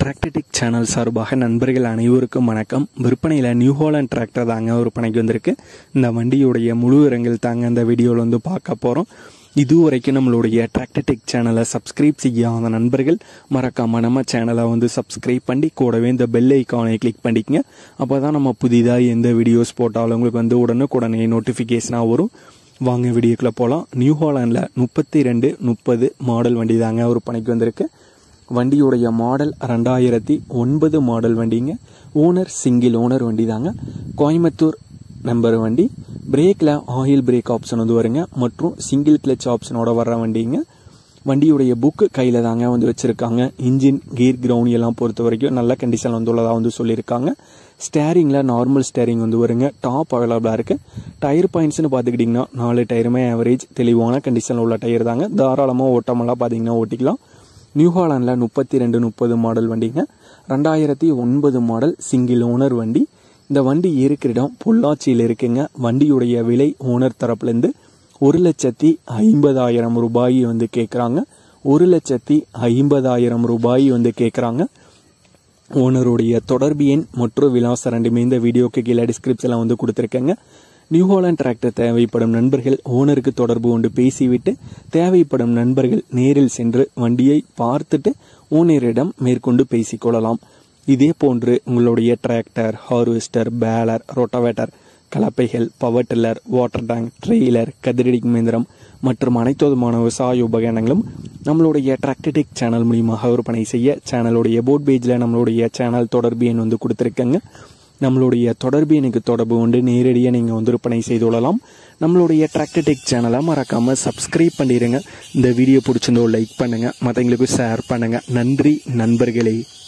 Tractor Tech channel சார்பாக நண்பர்கள் அனைவருக்கும் வணக்கம். விற்பனையில் நியூ ஹாலண்ட் டிராக்டர் தாங்க விற்பனைக்கு வந்திருக்கு. இந்த வண்டியுடைய முழு விவரங்கள் தாங்க இந்த வீடியோவில் வந்து பார்க்க போகிறோம். இதுவரைக்கும் நம்மளுடைய டிராக்டர்டெக் சேனலை சப்ஸ்கிரைப் செய்யாத நண்பர்கள் மறக்காம நம்ம சேனலை வந்து சப்ஸ்கிரைப் பண்ணி கூடவே இந்த பெல் ஐக்கானை கிளிக் பண்ணிக்கங்க. அப்போ தான் நம்ம புதிதாக எந்த வீடியோஸ் போட்டாலும் உங்களுக்கு வந்து உடனுக்குடனே நோட்டிஃபிகேஷனாக வரும். வாங்க வீடியோக்குள்ளே போகலாம். நியூ ஹாலண்டில் 3230 மாடல் வண்டி தாங்க விற்பனைக்கு வந்திருக்கு. வண்டியுடைய மாடல் 2009 மாடல் வண்டிங்க. ஓனர் சிங்கிள் ஓனர் வண்டி தாங்க. கோயம்புத்தூர் நம்பர் வண்டி. பிரேக்கில் ஆயில் பிரேக் ஆப்ஷன் வந்து வருங்க மற்றும் சிங்கிள் கிளச் ஆப்ஷனோட வர்ற வண்டிங்க. வண்டியுடைய புக்கு கையில் தாங்க வந்து வச்சுருக்காங்க. இன்ஜின் கீர் கிரவுண்ட் எல்லாம் பொறுத்த வரைக்கும் நல்ல கண்டிஷன் வந்து உள்ளதாக வந்து சொல்லியிருக்காங்க. ஸ்டேரிங்கில் நார்மல் ஸ்டேரிங் வந்து வருங்க. டாப் அவைலபிளாக இருக்குது. டயர் பாயிண்ட்ஸ்னு பார்த்துக்கிட்டிங்கன்னா 4 டயருமே ஆவரேஜ் தெளிவான கண்டிஷனில் உள்ள டயர் தாங்க. தாராளமாக ஓட்டமெல்லாம் பார்த்தீங்கன்னா ஓட்டிக்கலாம். நியூ ஹாலண்டில் 3230 மாடல் வண்டிங்க. 2009 மாடல் சிங்கிள் ஓனர் வண்டி. இந்த வண்டி இருக்கிற இடம் பொள்ளாச்சியில் இருக்குங்க. வண்டியுடைய விலை ஓனர் தரப்புலேருந்து 1,50,000 ரூபாய் வந்து கேட்குறாங்க. 1,50,000 ரூபாய் வந்து கேட்குறாங்க. ஓனருடைய தொடர்பு எண் மற்றும் விலாசம் ரெண்டுமே இந்த வீடியோக்கு கீழே டிஸ்கிரிப்ஷனில் வந்து கொடுத்துருக்கேங்க. நியூ ஹாலண்ட் டிராக்டர் தேவைப்படும் நண்பர்கள் ஓனருக்கு தொடர்பு கொண்டு பேசிவிட்டு தேவைப்படும் நண்பர்கள் நேரில் சென்று வண்டியை பார்த்துட்டு ஓனரிடம் மேற்கொண்டு பேசிக்கொள்ளலாம். இதே போன்று உங்களுடைய டிராக்டர், ஹார்வெஸ்டர், பேலர், ரோட்டவேட்டர், கலப்பைகள், power tiller, water tank, trailer, கதிரடிக்கும் இயந்திரம் மற்றும் அனைத்து விதமான விவசாய உபகரணங்களும் நம்மளுடைய டிராக்டர்டெக் சேனல் மூலியமாக விற்பனை செய்ய சேனலுடைய போர்ட் பேஜில் நம்மளுடைய சேனல் தொடர்பு எண் வந்து கொடுத்துருக்கேங்க. நம்மளுடைய தொடர்பு எனக்கு தொடர்பு கொண்டு நேரடியாக நீங்கள் வந்து விற்பனை செய்து கொள்ளலாம். நம்மளுடைய டிராக்டர்டெக் சேனலை மறக்காமல் சப்ஸ்கிரைப் பண்ணிடுங்க. இந்த வீடியோ பிடிச்சிருந்தோ லைக் பண்ணுங்கள், மற்றவங்களுக்கு ஷேர் பண்ணுங்கள். நன்றி நண்பர்களே.